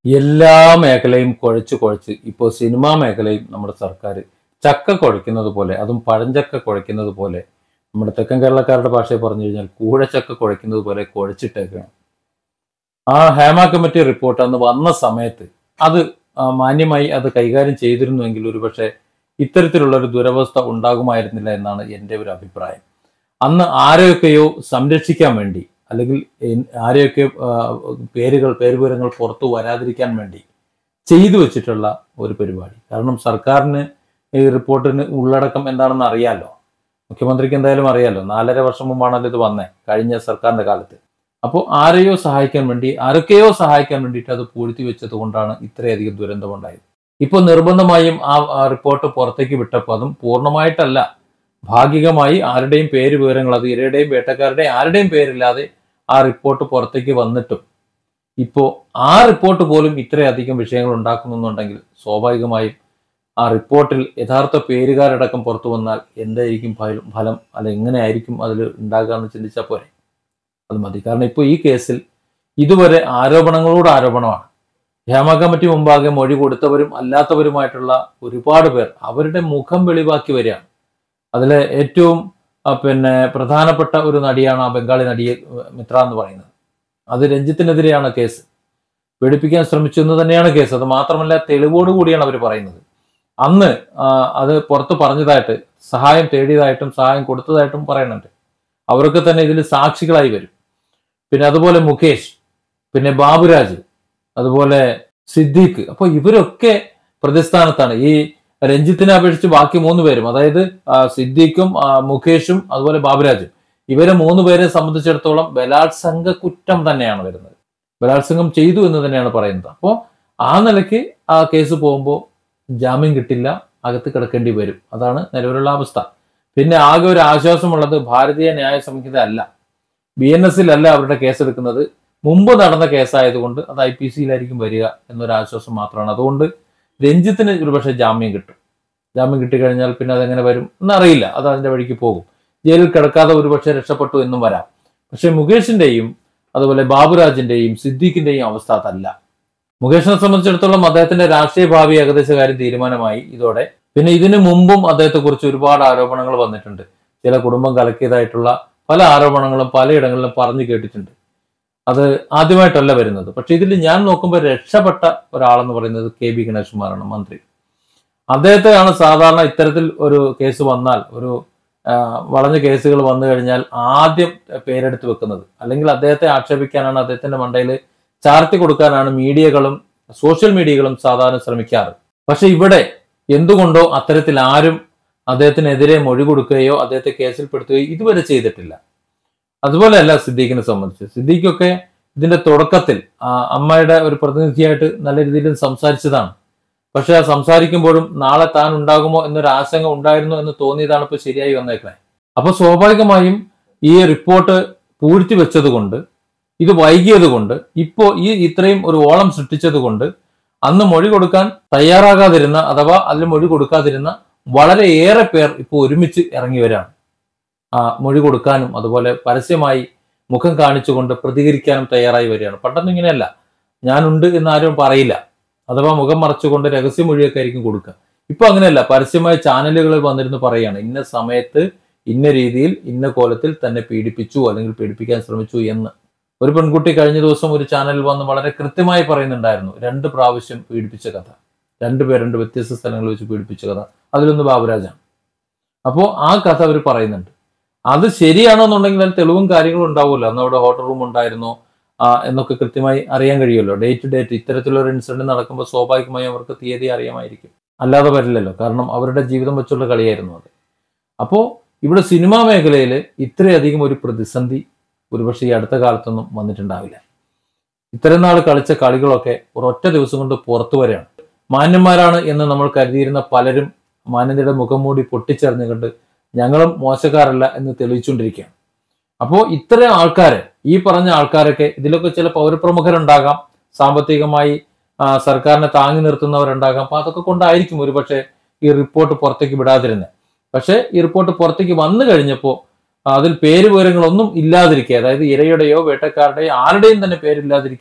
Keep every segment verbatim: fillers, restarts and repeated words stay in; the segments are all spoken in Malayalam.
എല്ലാ മേഖലയും കുഴച്ച് കുഴച്ച് ഇപ്പോൾ സിനിമാ മേഖലയും നമ്മുടെ സർക്കാർ ചക്ക കുഴയ്ക്കുന്നത് പോലെ, അതും പഴഞ്ചക്ക കുഴയ്ക്കുന്നത് പോലെ, നമ്മുടെ തെക്കൻ കേരളക്കാരുടെ ഭാഷയെ പറഞ്ഞു കഴിഞ്ഞാൽ കൂഴച്ചക്ക കുഴയ്ക്കുന്നത് പോലെ കുഴച്ചിട്ടേക്കാണ്. ആ ഹേമ കമ്മിറ്റി റിപ്പോർട്ട് അന്ന് വന്ന സമയത്ത് അത് മാന്യമായി അത് കൈകാര്യം ചെയ്തിരുന്നുവെങ്കിൽ ഒരുപക്ഷെ ഇത്തരത്തിലുള്ള ഒരു ദുരവസ്ഥ ഉണ്ടാകുമായിരുന്നില്ല എന്നാണ് എൻ്റെ ഒരു അഭിപ്രായം. അന്ന് ആരെയൊക്കെയോ സംരക്ഷിക്കാൻ വേണ്ടി, അല്ലെങ്കിൽ ആരെയൊക്കെ പേരുകൾ പേരുവിവരങ്ങൾ പുറത്തു വരാതിരിക്കാൻ വേണ്ടി ചെയ്തു വെച്ചിട്ടുള്ള ഒരു പരിപാടി. കാരണം സർക്കാരിന് ഈ റിപ്പോർട്ടിന് ഉള്ളടക്കം എന്താണെന്ന് അറിയാലോ, മുഖ്യമന്ത്രിക്ക് എന്തായാലും അറിയാലോ. നാലര വർഷം മുമ്പാണല്ലോ ഇത് വന്നേ, കഴിഞ്ഞ സർക്കാരിന്റെ കാലത്ത്. അപ്പോൾ ആരെയോ സഹായിക്കാൻ വേണ്ടി, ആരൊക്കെയോ സഹായിക്കാൻ വേണ്ടിയിട്ട് അത് പൂഴ്ത്തി വെച്ചത് കൊണ്ടാണ് ഇത്രയധികം ദുരന്തമുണ്ടായത്. ഇപ്പോൾ നിർബന്ധമായും ആ റിപ്പോർട്ട് പുറത്തേക്ക് വിട്ടപ്പോൾ അതും പൂർണ്ണമായിട്ടല്ല, ഭാഗികമായി ആരുടെയും പേര് വിവരങ്ങൾ, അത് ഇരയുടെയും വേട്ടക്കാരുടെയും ആരുടെയും പേരില്ലാതെ ആ റിപ്പോർട്ട് പുറത്തേക്ക് വന്നിട്ടും ഇപ്പോൾ ആ റിപ്പോർട്ട് പോലും ഇത്രയധികം വിഷയങ്ങൾ ഉണ്ടാക്കുന്നുണ്ടെങ്കിൽ സ്വാഭാവികമായും ആ റിപ്പോർട്ടിൽ യഥാർത്ഥ പേരുകാരടക്കം പുറത്തു വന്നാൽ എന്തായിരിക്കും ഫലം, അല്ല എങ്ങനെയായിരിക്കും അതിൽ ഉണ്ടാകുക എന്ന് ചിന്തിച്ചാൽ പോരെ. അത് മതി. കാരണം ഇപ്പോൾ ഈ കേസിൽ ഇതുവരെ ആരോപണങ്ങളോട് ആരോപണമാണ്. ഹേമ കമ്മിറ്റി മുമ്പാകെ മൊഴി കൊടുത്തവരും അല്ലാത്തവരുമായിട്ടുള്ള ഒരുപാട് പേർ അവരുടെ മുഖം വെളിവാക്കി വരികയാണ്. അതിലെ ഏറ്റവും പിന്നെ പ്രധാനപ്പെട്ട ഒരു നടിയാണ് ആ ബംഗാളി നടിയെ മിത്ര എന്ന് പറയുന്നത്. അത് രഞ്ജിത്തിനെതിരെയാണ് കേസ്. പീഡിപ്പിക്കാൻ ശ്രമിച്ചു എന്ന് തന്നെയാണ് കേസ്. അത് മാത്രമല്ല തെളിവോട് കൂടിയാണ് അവർ പറയുന്നത്. അന്ന് അത് പുറത്ത് പറഞ്ഞതായിട്ട്, സഹായം തേടിയതായിട്ടും സഹായം കൊടുത്തതായിട്ടും പറയുന്നുണ്ട്. അവരൊക്കെ തന്നെ ഇതിൽ സാക്ഷികളായി വരും. പിന്നെ അതുപോലെ മുകേഷ്, പിന്നെ ബാബുരാജ്, അതുപോലെ സിദ്ദീഖ്. അപ്പോൾ ഇവരൊക്കെ പ്രതിസ്ഥാനത്താണ്. ഈ രഞ്ജിത്തിനെ അപേക്ഷിച്ച് ബാക്കി മൂന്ന് പേരും, അതായത് സിദ്ദീഖും മുകേഷും അതുപോലെ ബാബുരാജും, ഇവരെ മൂന്ന് പേരെ സംബന്ധിച്ചിടത്തോളം ബലാത്സംഗ കുറ്റം തന്നെയാണ് വരുന്നത്. ബലാത്സംഗം ചെയ്തു എന്ന് തന്നെയാണ് പറയുന്നത്. അപ്പോൾ ആ നിലയ്ക്ക് ആ കേസ് പോകുമ്പോൾ ജാമ്യം കിട്ടില്ല, അകത്ത് കിടക്കേണ്ടി വരും. അതാണ് നിലവിലുള്ള അവസ്ഥ. പിന്നെ ആകെ ഒരു ആശ്വാസമുള്ളത് ഭാരതീയ ന്യായ സംഹിത അല്ല, ബി എൻ എസിലല്ല അവരുടെ കേസെടുക്കുന്നത്. മുമ്പ് നടന്ന കേസായതുകൊണ്ട് അത് ഐ പി സിയിലായിരിക്കും വരിക എന്നൊരു ആശ്വാസം മാത്രമാണ്. അതുകൊണ്ട് രഞ്ജിത്തിന് ഒരുപക്ഷെ ജാമ്യം കിട്ടും. ജാമ്യം കിട്ടിക്കഴിഞ്ഞാൽ പിന്നെ അതെങ്ങനെ വരും എന്നറിയില്ല, അത് അതിന്റെ വഴിക്ക് പോകും. ജയിലിൽ കിടക്കാതെ ഒരുപക്ഷെ രക്ഷപ്പെട്ടു എന്നും വരാം. പക്ഷെ മുകേഷിന്റെയും അതുപോലെ ബാബുരാജിന്റെയും സിദ്ദീഖിന്റെയും അവസ്ഥ അതല്ല. മുകേഷിനെ സംബന്ധിച്ചിടത്തോളം അദ്ദേഹത്തിന്റെ രാഷ്ട്രീയ ഭാവി ഏകദേശ കാര്യം തീരുമാനമായി ഇതോടെ. പിന്നെ ഇതിനു മുമ്പും അദ്ദേഹത്തെ കുറിച്ച് ഒരുപാട് ആരോപണങ്ങൾ വന്നിട്ടുണ്ട്. ചില കുടുംബം കലക്കിയതായിട്ടുള്ള പല ആരോപണങ്ങളും പലയിടങ്ങളിലും പറഞ്ഞു കേട്ടിട്ടുണ്ട്. അത് ആദ്യമായിട്ടല്ല വരുന്നത്. പക്ഷെ ഇതിൽ ഞാൻ നോക്കുമ്പോൾ രക്ഷപ്പെട്ട ഒരാളെന്ന് പറയുന്നത് കെ ബി ഗണേഷ് കുമാറാണ്, മന്ത്രി. അദ്ദേഹത്തെയാണ് സാധാരണ ഇത്തരത്തിൽ ഒരു കേസ് വന്നാൽ, ഒരു വളഞ്ഞ കേസുകൾ വന്നു കഴിഞ്ഞാൽ ആദ്യം പേരെടുത്ത് വെക്കുന്നത്. അല്ലെങ്കിൽ അദ്ദേഹത്തെ ആക്ഷേപിക്കാനാണ്, അദ്ദേഹത്തിന്റെ മണ്ടയിൽ ചാർത്തി കൊടുക്കാനാണ് മീഡിയകളും സോഷ്യൽ മീഡിയകളും സാധാരണ ശ്രമിക്കാറ്. പക്ഷെ ഇവിടെ എന്തുകൊണ്ടോ അത്തരത്തിൽ ആരും അദ്ദേഹത്തിനെതിരെ മൊഴി കൊടുക്കുകയോ അദ്ദേഹത്തെ കേസിൽപ്പെടുത്തുകയോ ഇതുവരെ ചെയ്തിട്ടില്ല. അതുപോലെയല്ല സിദ്ദീഖിനെ സംബന്ധിച്ച്. സിദ്ദീഖൊക്കെ ഇതിന്റെ തുടക്കത്തിൽ അമ്മയുടെ ഒരു പ്രതിനിധിയായിട്ട് നല്ല രീതിയിൽ സംസാരിച്ചതാണ്. പക്ഷെ ആ സംസാരിക്കുമ്പോഴും നാളെ താൻ ഉണ്ടാകുമോ എന്നൊരു ആശങ്ക ഉണ്ടായിരുന്നു എന്ന് തോന്നിയതാണ് ഇപ്പൊ ശരിയായി വന്നേക്കണേ. അപ്പൊ സ്വാഭാവികമായും ഈ റിപ്പോർട്ട് പൂഴ്ത്തി വെച്ചത് കൊണ്ട്, ഇത് വൈകിയത് കൊണ്ട്, ഇപ്പോ ഈ ഇത്രയും ഒരു ഓളം സൃഷ്ടിച്ചത് കൊണ്ട് അന്ന് മൊഴി കൊടുക്കാൻ തയ്യാറാകാതിരുന്ന, അഥവാ അതിൽ മൊഴി കൊടുക്കാതിരുന്ന വളരെയേറെ പേർ ഇപ്പോൾ ഒരുമിച്ച് ഇറങ്ങി വരാണ്. ആ മൊഴി കൊടുക്കാനും അതുപോലെ പരസ്യമായി മുഖം കാണിച്ചുകൊണ്ട് പ്രതികരിക്കാനും തയ്യാറായി വരികയാണ്. പണ്ടൊന്നും ഇങ്ങനെയല്ല, ഞാനുണ്ട് എന്ന് ആരും പറയില്ല, അഥവാ മുഖം മറച്ചുകൊണ്ട് രഹസ്യമൊഴിയൊക്കെ ആയിരിക്കും കൊടുക്കുക. ഇപ്പൊ അങ്ങനെയല്ല, പരസ്യമായ ചാനലുകളിൽ വന്നിരുന്ന് പറയുകയാണ് ഇന്ന സമയത്ത് ഇന്ന രീതിയിൽ ഇന്ന കോലത്തിൽ തന്നെ പീഡിപ്പിച്ചു അല്ലെങ്കിൽ പീഡിപ്പിക്കാൻ ശ്രമിച്ചു എന്ന്. ഒരു പെൺകുട്ടി കഴിഞ്ഞ ദിവസം ഒരു ചാനലിൽ വന്ന് വളരെ കൃത്യമായി പറയുന്നുണ്ടായിരുന്നു, രണ്ട് പ്രാവശ്യം പീഡിപ്പിച്ച കഥ, രണ്ടുപേർ രണ്ട് വ്യത്യസ്ത സ്ഥലങ്ങളിൽ വെച്ച് പീഡിപ്പിച്ച കഥ, അതിലൊന്ന് ബാബുരാജാണ്. അപ്പോൾ ആ കഥ അവർ പറയുന്നുണ്ട്. അത് ശരിയാണോ എന്നുണ്ടെങ്കിൽ അതിൽ തെളിവും കാര്യങ്ങളും ഉണ്ടാവുമല്ലോ. അന്ന് അവിടെ ഹോട്ടൽ റൂം ഉണ്ടായിരുന്നോ എന്നൊക്കെ കൃത്യമായി അറിയാൻ കഴിയുമല്ലോ. ഡേറ്റ് ഡേറ്റ് ഇത്തരത്തിലുള്ള ഒരു ഇൻസിഡന്റ് നടക്കുമ്പോൾ സ്വാഭാവികമായും അവർക്ക് തീയതി അറിയാമായിരിക്കും. അല്ലാതെ വരില്ലല്ലോ, കാരണം അവരുടെ ജീവിതം വെച്ചുള്ള കളിയായിരുന്നു അത്. അപ്പോൾ ഇവിടെ സിനിമാ മേഖലയിൽ ഇത്രയധികം ഒരു പ്രതിസന്ധി ഒരുപക്ഷെ ഈ അടുത്ത കാലത്തൊന്നും വന്നിട്ടുണ്ടാവില്ല. ഇത്രയും നാൾ കളിച്ച കളികളൊക്കെ ഒരൊറ്റ ദിവസം കൊണ്ട് പുറത്തു വരെയാണ്. മാന്യന്മാരാണ് എന്ന് നമ്മൾ കരുതിയിരുന്ന പലരും മാന്യതയുടെ മുഖം മൂടി പൊട്ടിച്ചെറിഞ്ഞുകൊണ്ട് ഞങ്ങളും മോശക്കാരല്ല എന്ന് തെളിയിച്ചുകൊണ്ടിരിക്കുകയാണ്. അപ്പോൾ ഇത്രയും ആൾക്കാരെ, ഈ പറഞ്ഞ ആൾക്കാരൊക്കെ, ഇതിലൊക്കെ ചില പൗരപ്രമുഖരുണ്ടാകാം, സാമ്പത്തികമായി സർക്കാരിനെ താങ്ങി നിർത്തുന്നവരുണ്ടാകാം. അപ്പൊ അതൊക്കെ കൊണ്ടായിരിക്കും ഒരുപക്ഷെ ഈ റിപ്പോർട്ട് പുറത്തേക്ക് വിടാതിരുന്നത്. പക്ഷെ ഈ റിപ്പോർട്ട് പുറത്തേക്ക് വന്നു കഴിഞ്ഞപ്പോൾ അതിൽ പേര് വിവരങ്ങളൊന്നും ഇല്ലാതിരിക്കെ, അതായത് ഇരയുടെയോ വേട്ടക്കാരുടെയോ ആരുടെയും തന്നെ പേരില്ലാതിരിക്കെ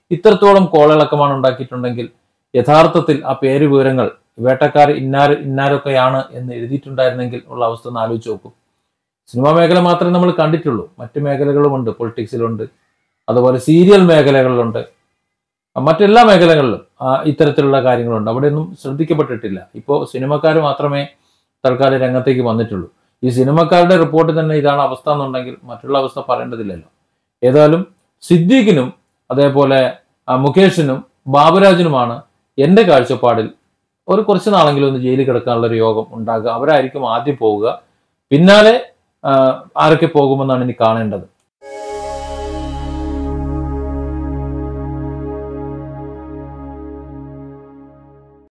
ഇത്രത്തോളം കോളിളക്കമാണ് ഉണ്ടാക്കിയിട്ടുണ്ടെങ്കിൽ യഥാർത്ഥത്തിൽ ആ പേര് വിവരങ്ങൾ വേട്ടക്കാർ ഇന്നാര് ഇന്നാരൊക്കെയാണ് എന്ന് എഴുതിയിട്ടുണ്ടായിരുന്നെങ്കിൽ ഉള്ള അവസ്ഥ ഒന്ന് ആലോചിച്ച് നോക്കും. സിനിമാ മേഖല മാത്രമേ നമ്മൾ കണ്ടിട്ടുള്ളൂ, മറ്റു മേഖലകളുമുണ്ട്. പൊളിറ്റിക്സിലുണ്ട്, അതുപോലെ സീരിയൽ മേഖലകളിലുണ്ട്, മറ്റെല്ലാ മേഖലകളിലും ഇത്തരത്തിലുള്ള കാര്യങ്ങളുണ്ട്. അവിടെയൊന്നും ശ്രദ്ധിക്കപ്പെട്ടിട്ടില്ല. ഇപ്പോൾ സിനിമക്കാർ മാത്രമേ തൽക്കാലം രംഗത്തേക്ക് വന്നിട്ടുള്ളൂ. ഈ സിനിമക്കാരുടെ റിപ്പോർട്ട് തന്നെ ഇതാണ് അവസ്ഥ എന്നുണ്ടെങ്കിൽ മറ്റുള്ള അവസ്ഥ പറയേണ്ടതില്ലല്ലോ. ഏതായാലും സിദ്ദീഖിനും അതേപോലെ മുകേഷിനും ബാബുരാജിനുമാണ് എൻ്റെ കാഴ്ചപ്പാടിൽ ഒരു കുറച്ച് നാളെങ്കിലും ഒന്ന് ജയിലിൽ കിടക്കാനുള്ള ഒരു യോഗം ഉണ്ടാകുക. അവരായിരിക്കും ആദ്യം പോവുക, പിന്നാലെ ആരൊക്കെ പോകുമെന്നാണ് ഇനി കാണേണ്ടത്.